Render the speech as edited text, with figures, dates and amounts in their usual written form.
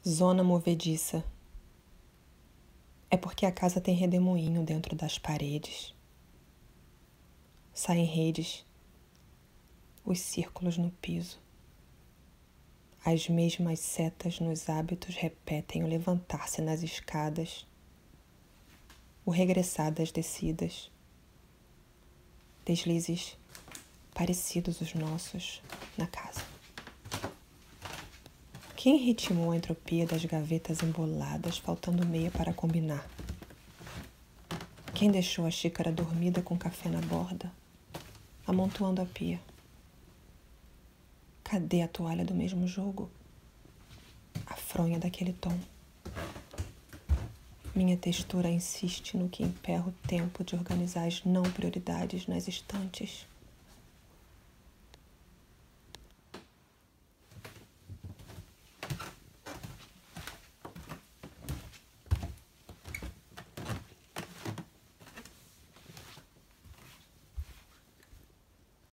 Zona movediça. É porque a casa tem redemoinho dentro das paredes. Saem redes, os círculos no piso. As mesmas setas nos hábitos repetem o levantar-se nas escadas, o regressar das descidas. Deslizes parecidos os nossos na casa. Quem ritmou a entropia das gavetas emboladas, faltando meia para combinar? Quem deixou a xícara dormida com café na borda, amontoando a pia? Cadê a toalha do mesmo jogo? A fronha daquele tom. Minha textura insiste no que emperra o tempo de organizar as não prioridades nas estantes.